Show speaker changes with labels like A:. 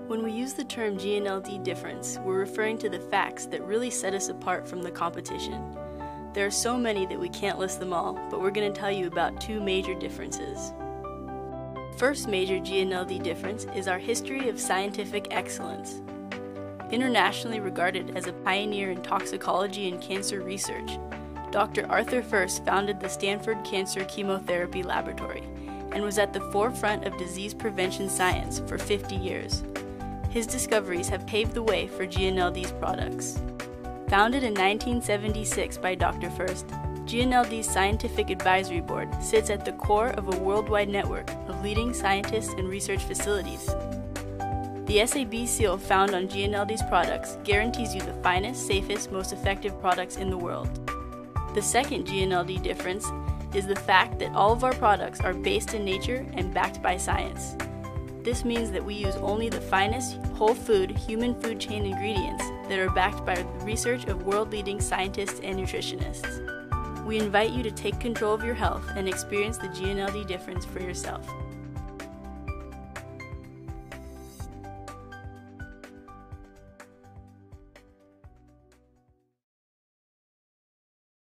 A: When we use the term GNLD difference, we're referring to the facts that really set us apart from the competition. There are so many that we can't list them all, but we're going to tell you about two major differences. First major GNLD difference is our history of scientific excellence. Internationally regarded as a pioneer in toxicology and cancer research, Dr. Arthur First founded the Stanford Cancer Chemotherapy Laboratory and was at the forefront of disease prevention science for 50 years. His discoveries have paved the way for GNLD's products. Founded in 1976 by Dr. First, GNLD's Scientific Advisory Board sits at the core of a worldwide network of leading scientists and research facilities. The SAB seal found on GNLD's products guarantees you the finest, safest, most effective products in the world. The second GNLD difference is the fact that all of our products are based in nature and backed by science. This means that we use only the finest, whole food, human food chain ingredients that are backed by the research of world-leading scientists and nutritionists. We invite you to take control of your health and experience the GNLD difference for yourself.